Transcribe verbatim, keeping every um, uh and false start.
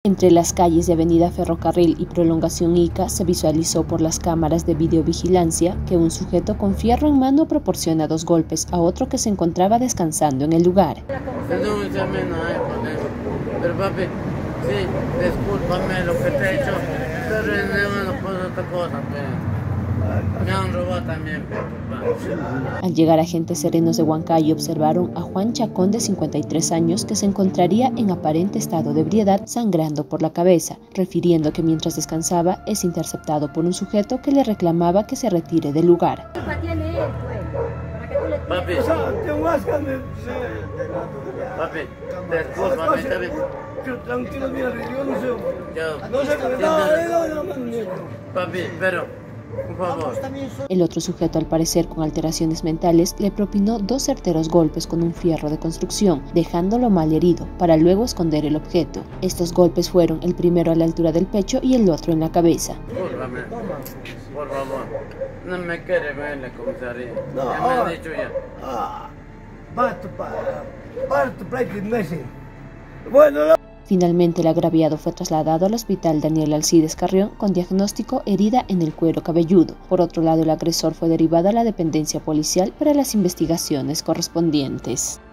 Entre las calles de Avenida Ferrocarril y Prolongación Ica se visualizó por las cámaras de videovigilancia que un sujeto con fierro en mano proporciona dos golpes a otro que se encontraba descansando en el lugar. Pero papi, sí, discúlpame lo que te he hecho, pero no no puedo otra cosa, pero me han robado también, papá. Al llegar agentes serenos de Huancayo observaron a Juan Chacón de cincuenta y tres años que se encontraría en aparente estado de ebriedad sangrando por la cabeza, refiriendo que mientras descansaba es interceptado por un sujeto que le reclamaba que se retire del lugar. Papi, papi, discúlpame, está bien. Tranquilo, mira, yo no sé. Yo, no sé qué no, no, no, no. Papi, pero, por favor. El otro sujeto, al parecer con alteraciones mentales, le propinó dos certeros golpes con un fierro de construcción, dejándolo mal herido, para luego esconder el objeto. Estos golpes fueron el primero a la altura del pecho y el otro en la cabeza. Discúlpame, por favor. No me quiere ver en la comisaría. No, ya me han dicho ya. Ah, parto para, parto para que me Bueno, no. Finalmente, el agraviado fue trasladado al hospital Daniel Alcides Carrión con diagnóstico herida en el cuero cabelludo. Por otro lado, el agresor fue derivado a la dependencia policial para las investigaciones correspondientes.